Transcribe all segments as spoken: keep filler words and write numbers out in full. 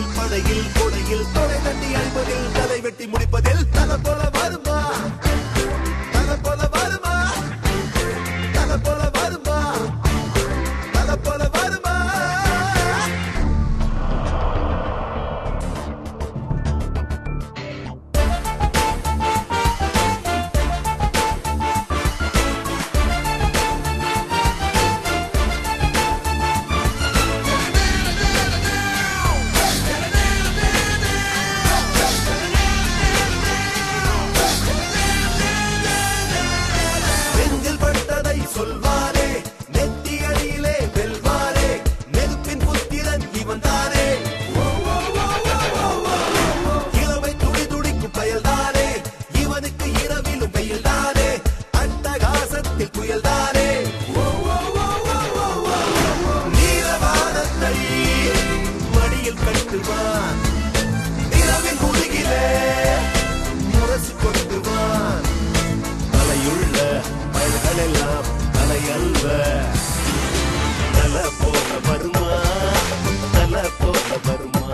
மழையில் மழையில் கொடையில் தொடை தட்டி அழிப்பதில் தலை வெட்டி முடிப்பதில் தலை போல வருமா தலை போல வருமா தலை போல வருமா தலை போல வருமா சொல்வாரே நெத்தி அடியிலே வெல்வாரே நெருப்பின் புத்திரன் இவன் தானே இளமை துடி துடிக்கும் பயல்தானே இவனுக்கு இரவிலும் வெயில்தானே அட்டகாசத்தில் புயல்தானே நீலவானத்தை மடியில் கட்டுவான் இரவின் முதுகிலே முரசு கொட்டுவான் தலையுள்ள பயல்களெல்லாம் தலையல்வ தல போல வருமா தல போல வருமா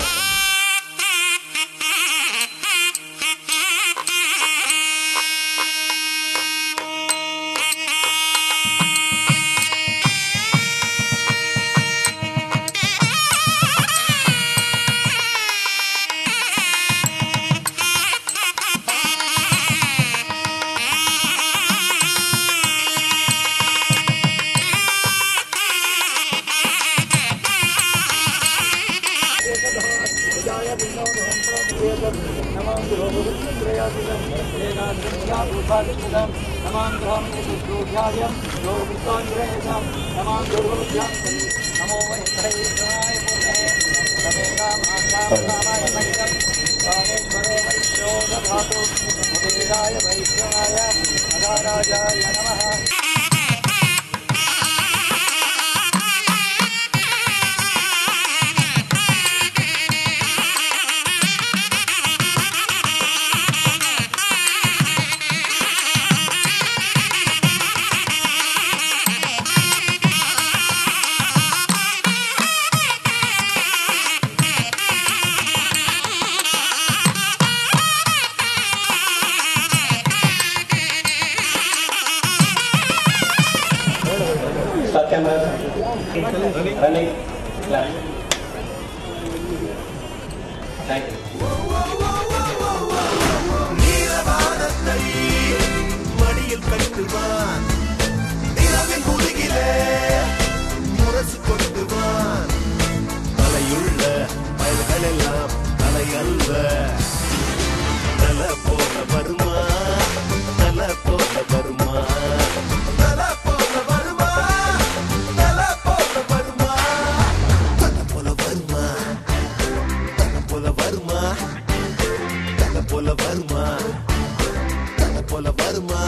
Running. Clap. Thank you. நீலவானத்தை மடியில் கட்டுவான் இரவின் முதுகிலே முரசு கொட்டுவான் தலையுள்ள பயல்களெல்லாம் தலையல்வ தல போல வருமா தல போல வருமா தல போல வருமா தல போல வருமா தல போல வருமா தல போல வருமா தல போல வருமா தல போல வருமா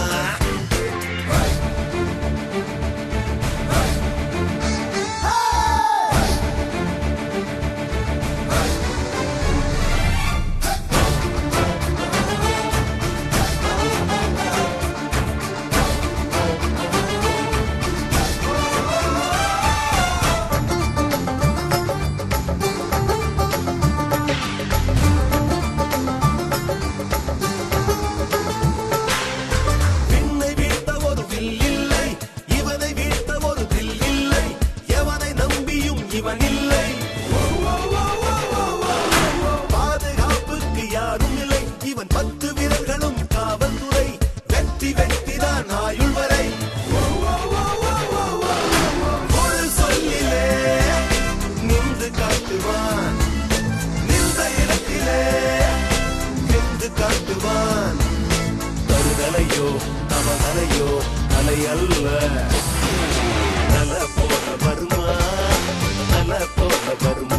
பாதுகாப்புக்கு யாரும் இல்லை இவன் பத்து விரல்களும் காவல்துறை வெற்றி வெற்றிதான் ஆயுள் வரை ஒரு சொல்லிலே நின்று காட்டுவான் நின்ற இடத்திலே நின்று காட்டுவான் தருதலையோ தவதலையோ அலை அல்ல தல போல வருமா தல போல வருமா